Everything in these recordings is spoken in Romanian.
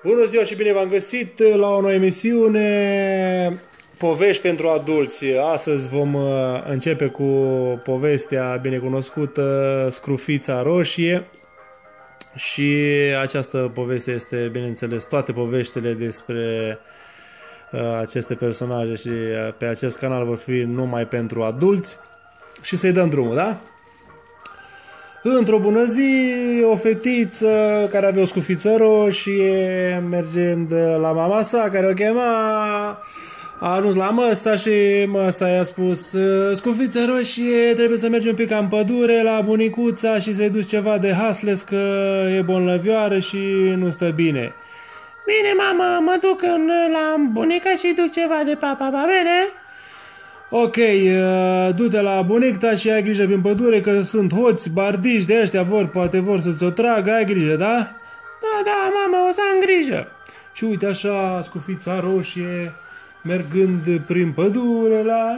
Bună ziua și bine v-am găsit la o nouă emisiune Povești pentru adulți. Astăzi vom începe cu povestea binecunoscută Scrufița Roșie. Și această poveste este, bineînțeles, toate poveștile despre aceste personaje și pe acest canal vor fi numai pentru adulți. Și să-i dăm drumul, da? Într-o bună zi, o fetiță care avea o scufiță roșie, mergând la mama sa, care o chema, a ajuns la măsa și măsa i-a spus: scufiță roșie, trebuie să mergem un pic în pădure la bunicuța și să-i duci ceva de hasles, că e bolnăvioară și nu stă bine. Bine, mamă, mă duc la bunica și duc ceva de papa, bine? Ok, du-te la bunicta și ai grijă prin pădure, că sunt hoți, bardiși de ăștia, poate vor să-ți o tragă, ai grijă, da? Da, mamă, o să am grijă. Și uite așa, scufița roșie, mergând prin pădure,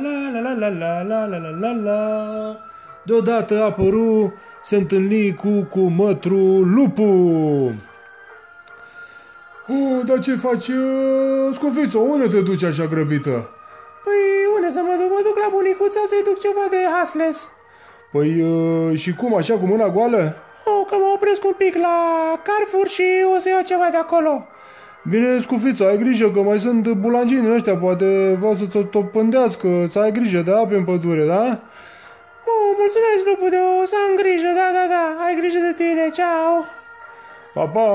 la. Deodată a apărut, se întâlni cu mătru lupul. Dar ce faci, scufiță, unde te duci așa grăbită? Păi, unde să mă duc? Mă duc la bunicuța să-i duc ceva de hasles. Păi, și cum, așa cu mâna goală? Că mă opresc un pic la Carrefour și o să iau ceva de acolo. Bine, scufița, ai grijă că mai sunt bulangini din ăștia, poate vreau să-ți o pândească, să ai grijă, da, prin pădure, da? Mulțumesc, lupude, o să am grijă, da, ai grijă de tine, ceau. Pa, pa!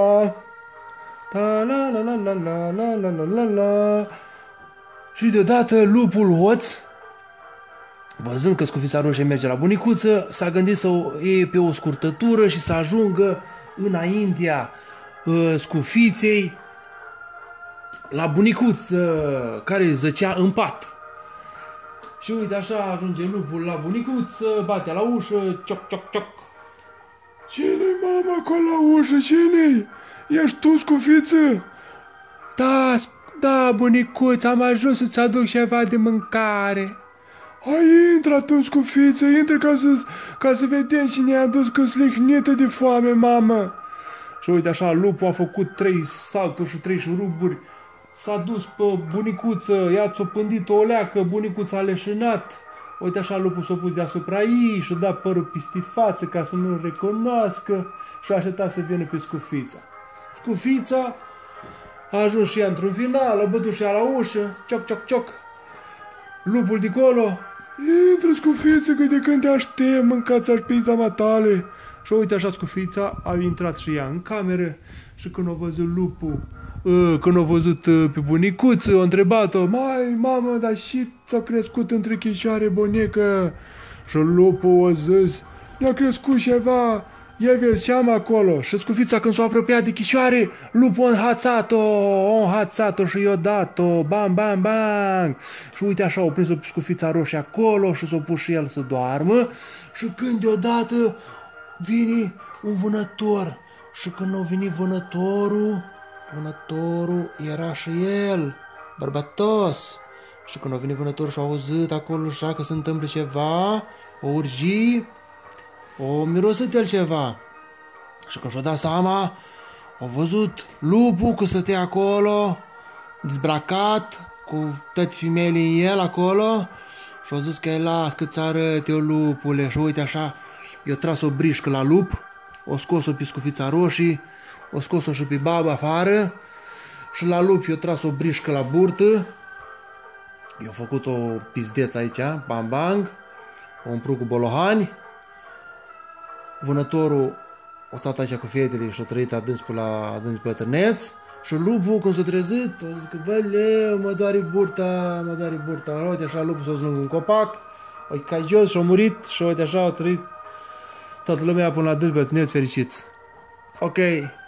La. Și deodată lupul hoț, văzând că scufița roșie merge la bunicuță, s-a gândit să o iei pe o scurtătură și să ajungă înaintea scufiței la bunicuță, care zăcea în pat. Și uite așa ajunge lupul la bunicuță, bate la ușă, cioc. Cine-i, mama, acolo la ușă, cine-i? Ești tu, scufiță? Da, bunicuță, am ajuns să-ți aduc ceva de mâncare. Hai, intră atunci, scufiță, intră ca să vedem cine a adus, că slihnită de foame, mamă. Și uite așa, lupul a făcut 3 salturi și 3 șuruburi, s-a dus pe bunicuță, ți-a pândit o leacă, bunicuța a leșinat. Uite așa, lupul s-a pus deasupra ei și-a dat părul pistifață ca să nu-l recunoască și a așteptat să vină pe scufița. Scufița a ajuns și ea într-un final, a bătut și ea la ușă, cioc. Lupul de acolo: intră, scufiță, că de când te aștept, mâncați-aș pizda matale. Și uite așa, scufița a intrat și ea în cameră și când a văzut lupul, când a văzut pe bunicuță, a întrebat-o: mai, mamă, dar și ți-a crescut între chișoare, bonecă? Și lupul a zis: ne-a crescut ceva, ia vezi seama acolo. Și scufița, când s-a apropiat de chișoare, lupul a înhațat-o și i-a dat-o, bang. Și uite așa, au prins-o pe scufița roșie acolo și s-a pus și el să doarmă. Și când deodată vine un vânător. Și când a venit vânătorul era și el, bărbătos. Și când a venit vânătorul și a auzit acolo așa că se întâmplă ceva, o urgi, o mirosit el ceva. Și când și-a dat seama, a văzut lupul că stătea acolo, dezbracat, cu toate femeile în el acolo, și a zis că las că-ți arăt eu, lupule. Și uite așa, i-a tras o brișcă la lup, o scos-o pe scufița roșie, o scos-o și pe baba afară, și la lup i-a tras o brișcă la burtă, i-a făcut o pizdeță aici, bang, o umplut cu bolohani. Vânătorul a stat aici cu fetele și a trăit adânci bătrâneț. Și lupul, când s-a trezit, a zis că, văleu, mă doare burta. Uite așa, lupul s-a zlung un copac, o cai jos și a murit. Și uite așa, a trăit toată lumea până la adânci bătrâneți fericiți. Ok.